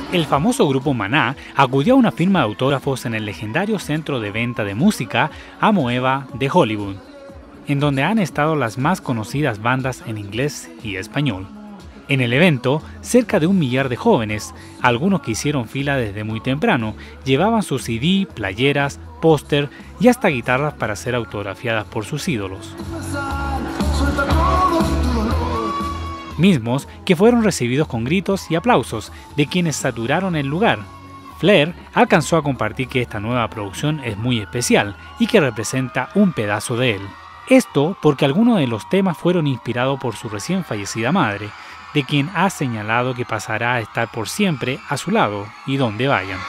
El famoso grupo Maná acudió a una firma de autógrafos en el legendario centro de venta de música Amoeba de Hollywood, en donde han estado las más conocidas bandas en inglés y español. En el evento, cerca de 1 millar de jóvenes, algunos que hicieron fila desde muy temprano, llevaban su CD, playeras, póster y hasta guitarras para ser autografiadas por sus ídolos. Mismos que fueron recibidos con gritos y aplausos de quienes saturaron el lugar. Flair alcanzó a compartir que esta nueva producción es muy especial y que representa un pedazo de él. Esto porque algunos de los temas fueron inspirados por su recién fallecida madre, de quien ha señalado que pasará a estar por siempre a su lado y donde vayan.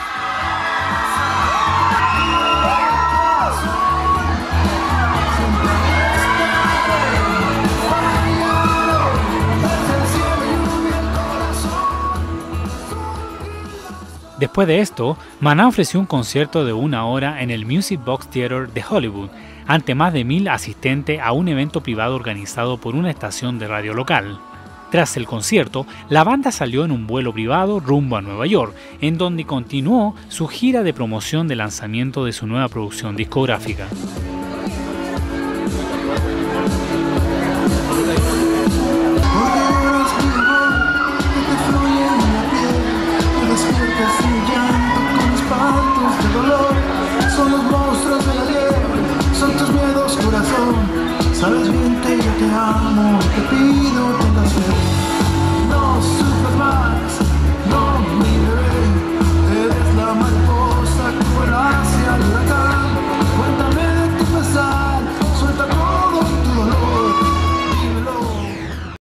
Después de esto, Maná ofreció un concierto de 1 hora en el Music Box Theater de Hollywood, ante más de 1000 asistentes a un evento privado organizado por una estación de radio local. Tras el concierto, la banda salió en un vuelo privado rumbo a Nueva York, en donde continuó su gira de promoción de lanzamiento de su nueva producción discográfica.